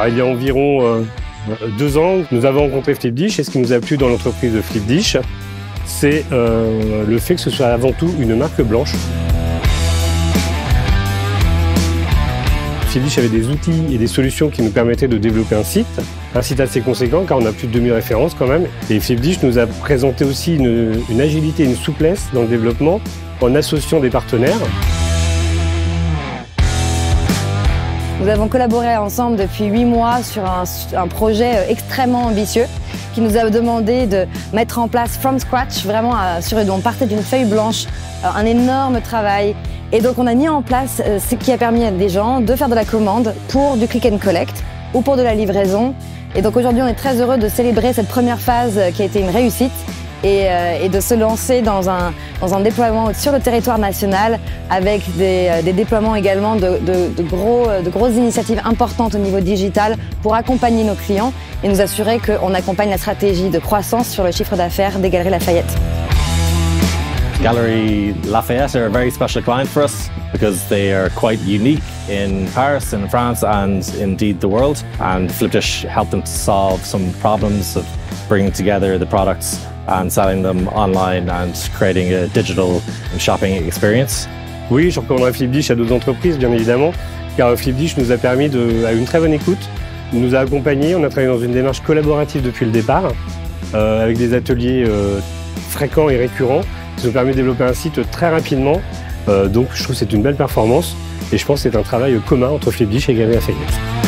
Alors, il y a environ 2 ans, nous avons rencontré Flipdish et ce qui nous a plu dans l'entreprise de Flipdish, c'est le fait que ce soit avant tout une marque blanche. Flipdish avait des outils et des solutions qui nous permettaient de développer un site assez conséquent car on a plus de 2000 références quand même. Et Flipdish nous a présenté aussi une agilité et une souplesse dans le développement en associant des partenaires. Nous avons collaboré ensemble depuis 8 mois sur un projet extrêmement ambitieux qui nous a demandé de mettre en place from scratch, vraiment on partait d'une feuille blanche, un énorme travail. Et donc on a mis en place ce qui a permis à des gens de faire de la commande pour du click and collect ou pour de la livraison. Et donc aujourd'hui on est très heureux de célébrer cette première phase qui a été une réussite et de se lancer dans un déploiement sur le territoire national avec des déploiements également de grosses initiatives importantes au niveau digital pour accompagner nos clients et nous assurer qu'on accompagne la stratégie de croissance sur le chiffre d'affaires des Galeries Lafayette. Galeries Lafayette are a very special client for us because they are quite unique in Paris, in France and indeed the world, and Flipdish helped them to solve some problems of bringing together the products and selling them online and creating a digital shopping experience. Oui, je recommanderais Flipdish à d'autres entreprises bien évidemment, car Flipdish nous a permis à une très bonne écoute, nous a accompagnés, on a travaillé dans une démarche collaborative depuis le départ, avec des ateliers fréquents et récurrents. Ça nous permet de développer un site très rapidement, donc je trouve que c'est une belle performance et je pense que c'est un travail commun entre Flipdish et Galeries Lafayette.